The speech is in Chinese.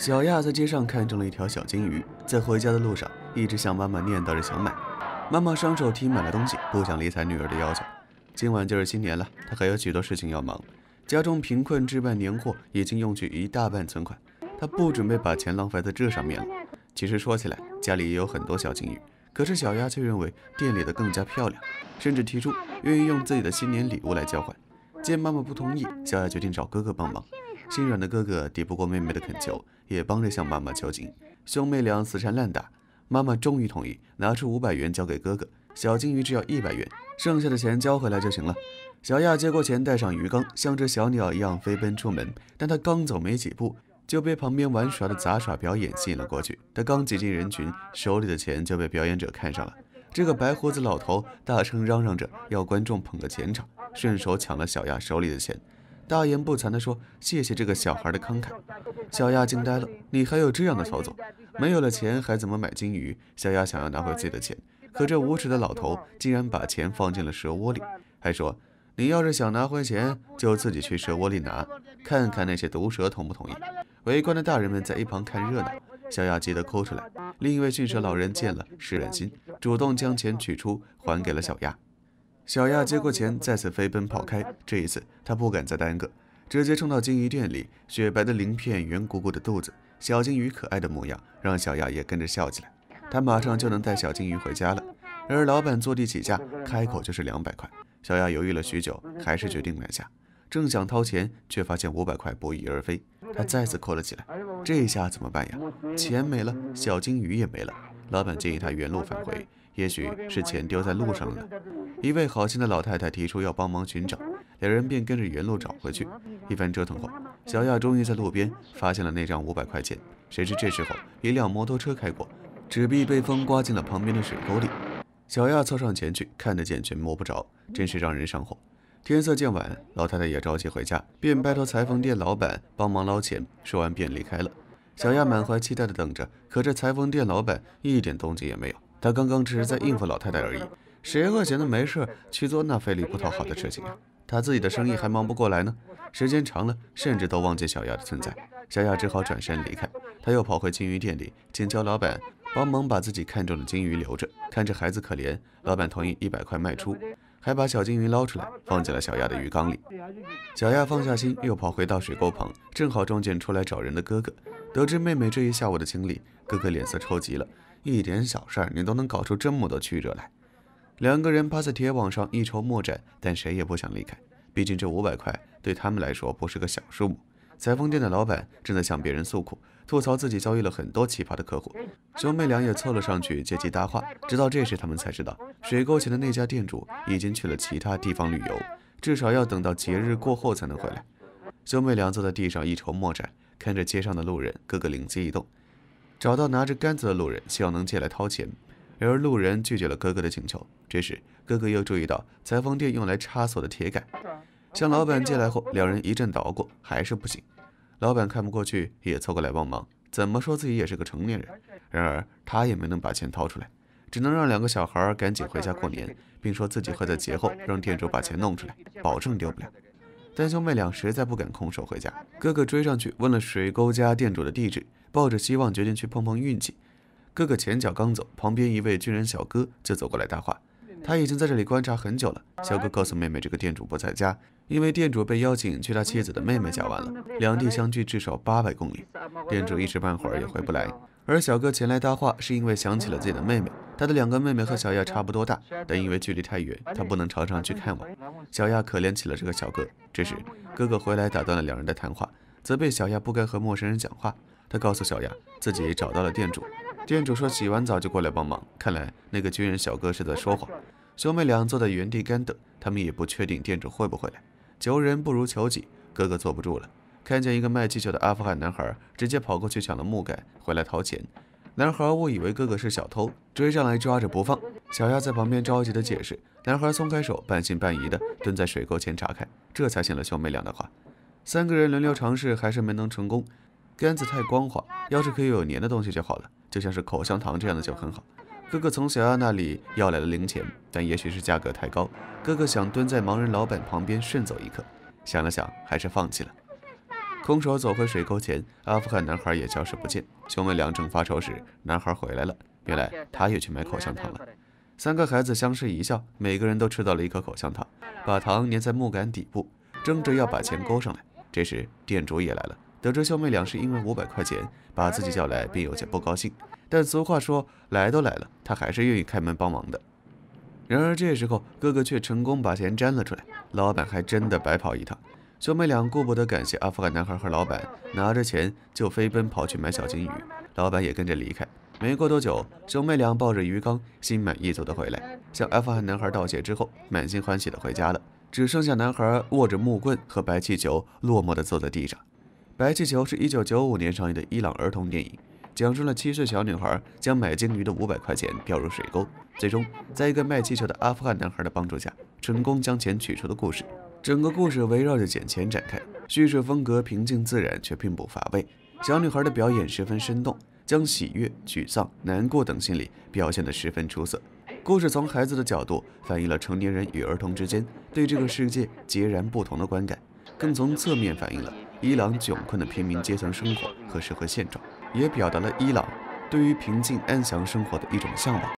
小亚在街上看中了一条小金鱼，在回家的路上一直向妈妈念叨着想买。妈妈双手提满了东西，不想理睬女儿的要求。今晚就是新年了，她还有许多事情要忙。家中贫困置办年货已经用去一大半存款，她不准备把钱浪费在这上面了。其实说起来，家里也有很多小金鱼，可是小亚却认为店里的更加漂亮，甚至提出愿意用自己的新年礼物来交换。见妈妈不同意，小亚决定找哥哥帮忙。心软的哥哥抵不过妹妹的恳求，也帮着向妈妈求情。兄妹俩死缠烂打，妈妈终于同意，拿出500元交给哥哥，小金鱼只要100元，剩下的钱交回来就行了。小亚接过钱，带上鱼缸，像只小鸟一样飞奔出门。但他刚走没几步，就被旁边玩耍的杂耍表演吸引了过去。他刚挤进人群，手里的钱就被表演者看上了。这个白胡子老头大声嚷嚷着要观众捧个钱场，顺手抢了小亚手里的钱，大言不惭地说：“谢谢这个小孩的慷慨。”小亚惊呆了，你还有这样的操作？没有了钱还怎么买金鱼？小亚想要拿回自己的钱，可这无耻的老头竟然把钱放进了蛇窝里，还说：“你要是想拿回钱，就自己去蛇窝里拿，看看那些毒蛇同不同意。”围观的大人们在一旁看热闹，小亚急得哭出来。另一位驯蛇老人见了失了心，主动将钱取出还给了小亚。小亚接过钱，再次飞奔跑开。这一次他不敢再耽搁，直接冲到金鱼店里。雪白的鳞片，圆鼓鼓的肚子，小金鱼可爱的模样让小亚也跟着笑起来。他马上就能带小金鱼回家了。而老板坐地起价，开口就是200块。小亚犹豫了许久，还是决定买下。正想掏钱，却发现500块不翼而飞。他再次哭了起来。这下怎么办呀？钱没了，小金鱼也没了。老板建议他原路返回，也许是钱丢在路上了呢。一位好心的老太太提出要帮忙寻找，两人便跟着原路找回去。一番折腾后，小亚终于在路边发现了那张500块钱。谁知这时候一辆摩托车开过，纸币被风刮进了旁边的水沟里。小亚凑上前去，看得见却摸不着，真是让人上火。天色渐晚，老太太也着急回家，便拜托裁缝店老板帮忙捞钱，说完便离开了。小亚满怀期待地等着，可这裁缝店老板一点动静也没有。他刚刚只是在应付老太太而已，谁会闲得没事去做那费力不讨好的事情啊？他自己的生意还忙不过来呢。时间长了，甚至都忘记小亚的存在。小亚只好转身离开。他又跑回金鱼店里，请求老板帮忙把自己看中的金鱼留着。看着孩子可怜，老板同意100块卖出，还把小金鱼捞出来，放进了小亚的鱼缸里。小亚放下心，又跑回到水沟旁，正好撞见出来找人的哥哥。得知妹妹这一下午的经历，哥哥脸色臭极了。一点小事你都能搞出这么多曲折来。两个人趴在铁网上一筹莫展，但谁也不想离开。毕竟这500块对他们来说不是个小数目。裁缝店的老板正在向别人诉苦，吐槽自己遭遇了很多奇葩的客户。兄妹俩也凑了上去借机搭话。直到这时他们才知道，水沟前的那家店主已经去了其他地方旅游，至少要等到节日过后才能回来。兄妹俩坐在地上一筹莫展，看着街上的路人，哥哥灵机一动，找到拿着杆子的路人，希望能借来掏钱。而路人拒绝了哥哥的请求。这时哥哥又注意到裁缝店用来插锁的铁杆，向老板借来后，两人一阵捣鼓，还是不行。老板看不过去，也凑过来帮忙。怎么说自己也是个成年人，然而他也没能把钱掏出来，只能让2个小孩赶紧回家过年，并说自己会在节后让店主把钱弄出来，保证丢不了。但兄妹俩实在不敢空手回家。哥哥追上去问了水沟家店主的地址，抱着希望决定去碰碰运气。哥哥前脚刚走，旁边一位军人小哥就走过来搭话。他已经在这里观察很久了。小哥告诉妹妹，这个店主不在家，因为店主被邀请去他妻子的妹妹家玩了，两地相距至少800公里，店主一时半会儿也回不来。而小哥前来搭话是因为想起了自己的妹妹，他的2个妹妹和小亚差不多大，但因为距离太远，他不能常常去看望。小亚可怜起了这个小哥。这时哥哥回来打断了2人的谈话，责备小亚不该和陌生人讲话。他告诉小亚自己找到了店主，店主说洗完澡就过来帮忙，看来那个军人小哥是在说谎。兄妹俩坐在原地干等，他们也不确定店主会不会来。求人不如求己，哥哥坐不住了，看见一个卖气球的阿富汗男孩，直接跑过去抢了木杆回来掏钱。男孩误以为哥哥是小偷，追上来抓着不放。小亚在旁边着急的解释，男孩松开手，半信半疑的蹲在水沟前查看，这才信了兄妹俩的话。3个人轮流尝试，还是没能成功。杆子太光滑，要是可以有粘的东西就好了，就像是口香糖这样的就很好。哥哥从小亚那里要来了零钱，但也许是价格太高，哥哥想蹲在盲人老板旁边顺走一刻，想了想还是放弃了。 空手走回水沟前，阿富汗男孩也消失不见。兄妹俩正发愁时，男孩回来了，原来他也去买口香糖了。三个孩子相视一笑，每个人都吃到了一颗口香糖，把糖粘在木杆底部，争着要把钱勾上来。这时店主也来了，得知兄妹俩是因为500块钱把自己叫来，便有些不高兴。但俗话说，来都来了，他还是愿意开门帮忙的。然而这时候，哥哥却成功把钱粘了出来，老板还真的白跑一趟。兄妹俩顾不得感谢阿富汗男孩和老板，拿着钱就飞奔跑去买小金鱼，老板也跟着离开。没过多久，兄妹俩抱着鱼缸，心满意足的回来，向阿富汗男孩道谢之后，满心欢喜的回家了。只剩下男孩握着木棍和白气球，落寞的坐在地上。白气球是1995年上映的伊朗儿童电影，讲述了7岁小女孩将买金鱼的500块钱掉入水沟，最终在一个卖气球的阿富汗男孩的帮助下，成功将钱取出的故事。整个故事围绕着捡钱展开，叙事风格平静自然，却并不乏味。小女孩的表演十分生动，将喜悦、沮丧、难过等心理表现得十分出色。故事从孩子的角度反映了成年人与儿童之间对这个世界截然不同的观感，更从侧面反映了伊朗窘困的平民阶层生活和社会现状，也表达了伊朗对于平静安详生活的一种向往。